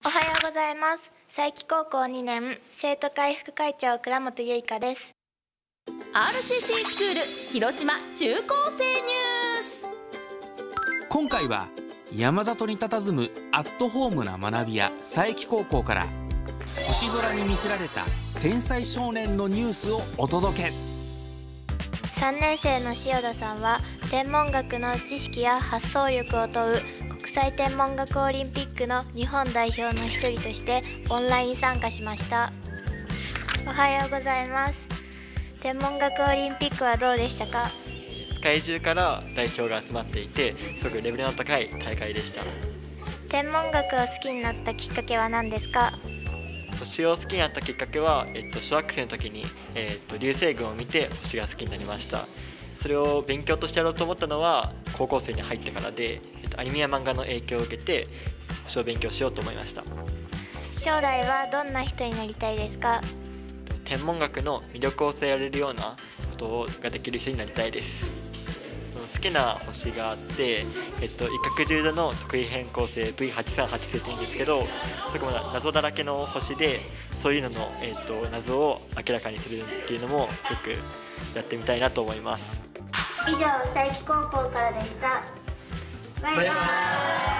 おはようございます。佐伯高校2年生徒会副会長倉本結香です。 RCC スクール広島中高生ニュース。 今回は山里に佇むアットホームな学びや佐伯高校から星空に魅せられた天才少年のニュースをお届け。 3年生の塩田さんは天文学の知識や発想力を問う国際天文学オリンピックの日本代表の一人としてオンライン参加しました。おはようございます。天文学オリンピックはどうでしたか？ 世界中から代表が集まっていて、すごくレベルの高い大会でした。 天文学を好きになったきっかけは何ですか？ 星を好きになったきっかけは、小学生の時に、流星群を見て星が好きになりました。それを勉強としてやろうと思ったのは高校生に入ってからで、アニメや漫画の影響を受けて星を勉強しようと思いました。 将来はどんな人になりたいですか？ 天文学の魅力を伝えられるようなことができる人になりたいです。好きな星があって、一角十度の特異変更星 V838 星って言うんですけど、そこまだ謎だらけの星で、そういうのの、謎を明らかにするっていうのもすごくやってみたいなと思います。 以上、佐伯高校からでした。バイバイ。